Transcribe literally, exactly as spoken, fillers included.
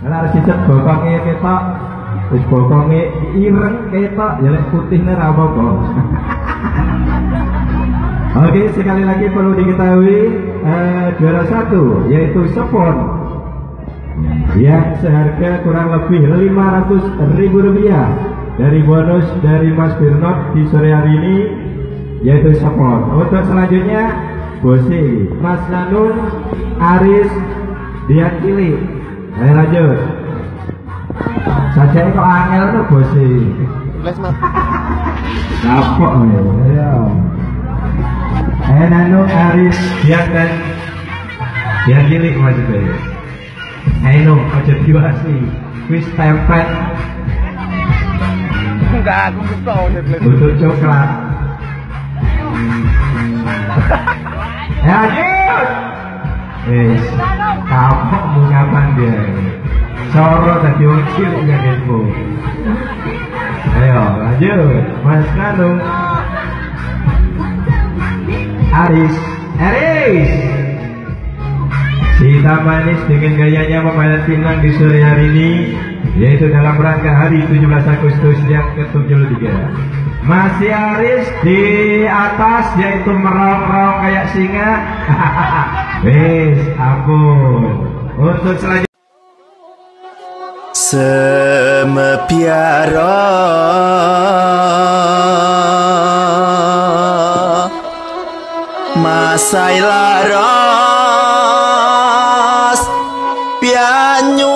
Lara sisip bokonge ketok, terus bokonge ireng ketok, ya lek putihnya ra apa-apa. Oke, sekali lagi perlu diketahui eh, juara satu yaitu Sepon yang seharga kurang lebih lima ratus ribu rupiah dari bonus dari Mas Birnot di sore hari ini yaitu Sepon. Untuk selanjutnya Bosi, Mas Nanun, Aris, Diakili. Ayo lanjut. Saja kok angel tuh Bosi. Les mat. Kapok ya. Eh Nanun, Aris, Diak dan Diakili maksudnya. Ayo aja diwasi. Wis tempet. Enggak, aku kesel deh. Untuk coklat. Ya lanjut. Eh, kapok mengapan dia. Soro tadi wong cilik ya demo. Ayo lanjut, Mas Nanung, Aris, Aris. Cinta manis dengan gayanya memainkan pinang di sore hari ini, yaitu dalam rangka hari tujuh belas Agustus yang ke tujuh puluh tiga. Masih Aris di atas yaitu merong-rong kayak singa. Wes, ampun. Untuk selanjutnya semepiara masai laras pianyu